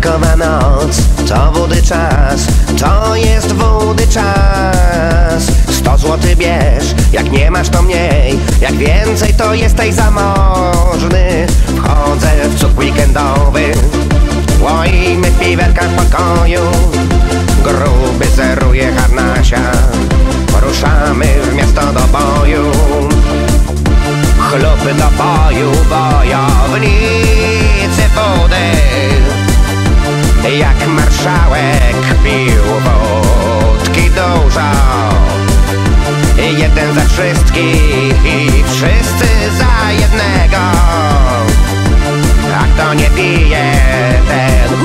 Październikowa noc, to wody czas, to jest wody czas. 100 zł bierz, jak nie masz to mniej, jak więcej to jesteś zamożny. Wchodzę w cud weekendowy, łoimy w piwerkach w pokoju. Gruby zeruje harnasia, ruszamy w miasto do boju. Chlupy do boju, bojownicy wody. Jak marszałek pił wódki dużo. Jeden za wszystkich i wszyscy za jednego. A kto nie pije, ten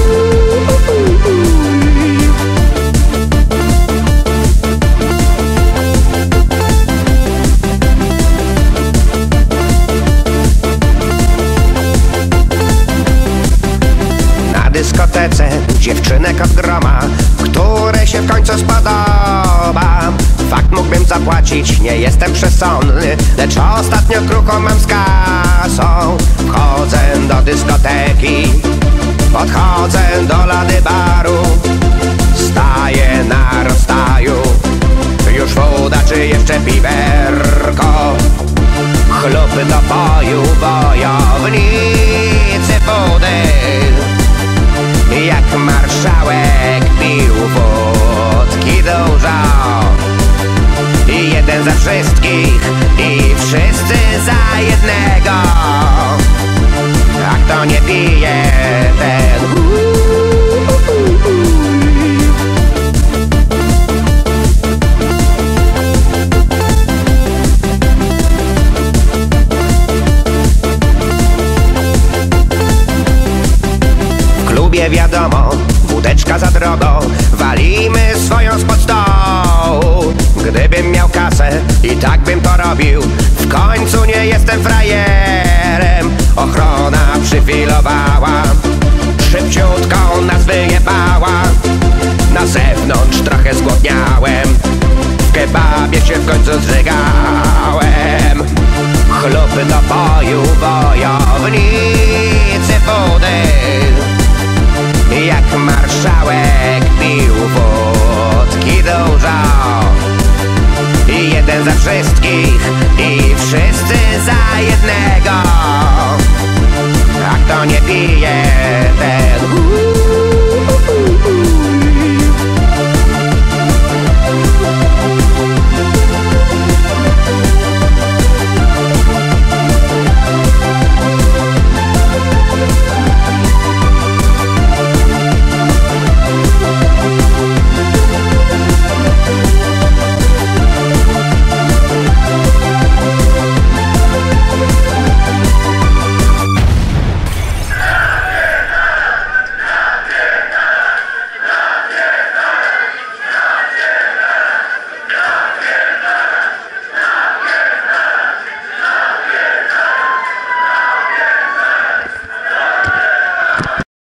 na dyskotece dziewczynek od groma, które się w końcu spodoba. Fakt, mógłbym zapłacić, nie jestem przesądny, lecz ostatnio kruchą mam z kasą. Wchodzę do dyskoteki, podchodzę do lady baru. Staję na rozstaju, już woda czy jeszcze piwerko. Chlupy do boju, bojownicy wody. Jak marszałek pił wódki dużo. Jeden za wszystkich i wszyscy za jednego. A kto nie pije, ten w klubie wiadomo, wódeczka za drogo, walimy swoją spod stołu. Gdybym miał kasę, i tak bym to robił. W końcu nie jestem frajerem. Ochrona przyfilowała, szybciutko nas wyjebała. Na zewnątrz trochę zgłodniałem, w kebabie się w końcu zżygałem. Chlupy do boju, bojownicy wody. Jak marszałek pił wódki dużo. Jeden za wszystkich i wszyscy za jednego. A kto nie pije, ten